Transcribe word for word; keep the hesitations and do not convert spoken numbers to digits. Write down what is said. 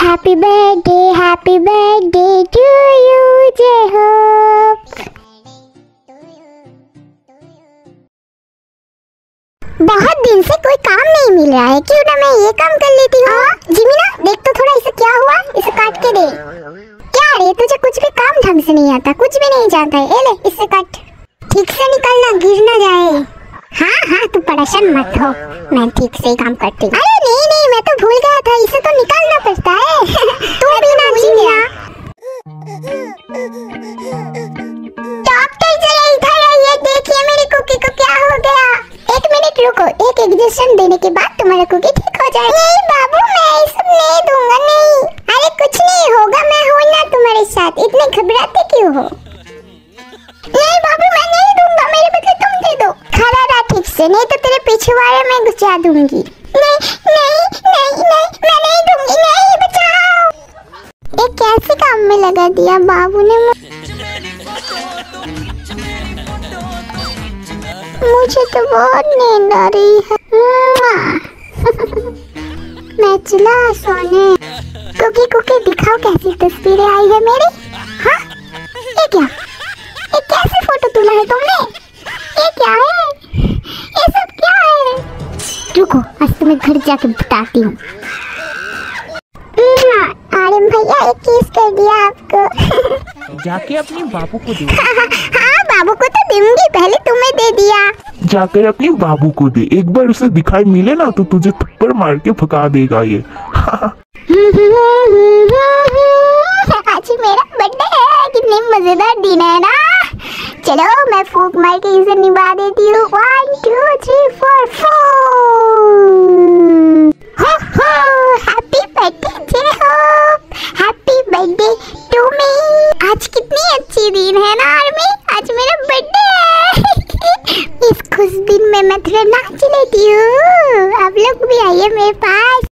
Happy birthday happy birthday to you J Hope. बहुत दिन से कोई काम नहीं मिल रहा है, क्यों ना मैं ये काम कर लेती हूँ। जिमीना देख तो थोड़ा इसे क्या हुआ, इसे काट के दे। क्या रे तुझे कुछ भी काम ढंग से नहीं आता, कुछ भी नहीं जानता है। ए ले इसे काट, ठीक से निकलना, गिर ना जाए। हाँ हाँ तू परेशान मत हो, मैं ठीक से ही काम करती हूँ। अरे नहीं नहीं मैं तो भूल गया था, इसे तो निकालना पड़ता है। तू भी ना जिमीना। डॉक्टर जरा इधर आइए, देखिए मेरी कुकी को क्या हो गया। एक मिनट रुको, एक इंजेक्शन देने के बाद तुम्हारा कुकी ठीक हो जाएगा। नहीं बाबू मैं ये सब नहीं दूंगा, नहीं। अरे कुछ नहीं होगा, मैं हूँ ना तुम्हारे साथ, इतने घबराते क्यों हो। नहीं बाबू मैं नहीं दूंगा, मेरे बदले तुम दे दो। खड़ा रहा ठीक से, नहीं तो तेरे पिछवाड़े में घुसा दूंगी। नहीं नहीं नहीं नहीं मैं नहीं दूंगी, नहीं बचाओ। ये कैसे काम में लगा दिया बाबू ने। मुझे तो बहुत नींद आ रही है। मैं चला सोने। कुकी कुकी दिखाओ कैसी तस्वीरें आई है मेरी। हाँ ये क्या, ये कैसे फोटो तुला है तुमने। ये क्या है, ये सब क्या है। रुको आज तुम्हें घर जाके बताती हूँ। आर्यन भैया एक किस कर दिया आपको। जाके अपने बाबू को दे। हाँ बाबू को तो दूंगी, पहले तुम्हें दे दिया। जाकर अपने बाबू को दे, एक बार उसे दिखाई मिले ना तो तुझे थप्पड़ मार के भगा देगा ये। आज मेरा बर्थडे है, कितनी मजेदार दिन है ना। चलो मैं फूंक मार के इसे निभा देती हूँ। One two three four four. Happy birthday J Hope, happy birthday to me. आज कितनी अच्छी दिन है ना आर्मी, आज मेरा बर्थडे है। इस खुश दिन में मैं थोड़ा नाच लेती हूँ, आप लोग भी आइए मेरे पास।